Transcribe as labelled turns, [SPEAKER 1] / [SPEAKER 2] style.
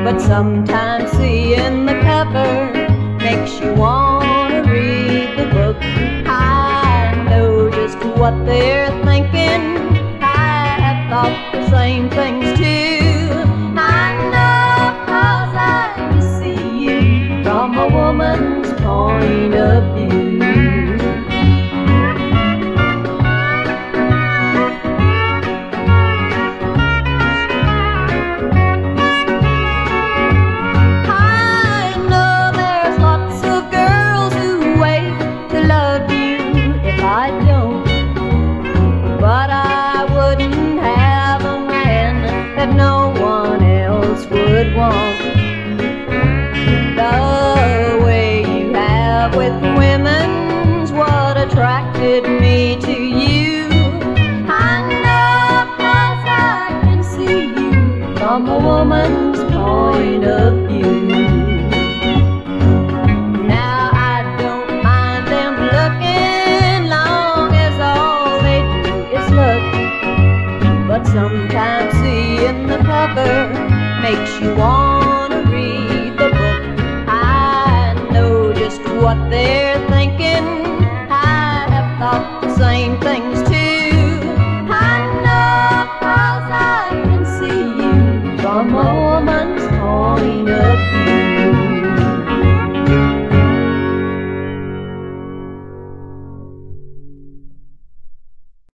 [SPEAKER 1] But sometimes seeing the cover makes you wanna read the book. I know just what they're thinking. I have thought the same things too. I know 'cause I can see you from a woman's point of view. I don't, but I wouldn't have a man that no one else would want. The way you have with women's what attracted me to you. I know 'cause I can see you from a woman's point of view. But sometimes seeing the cover makes you want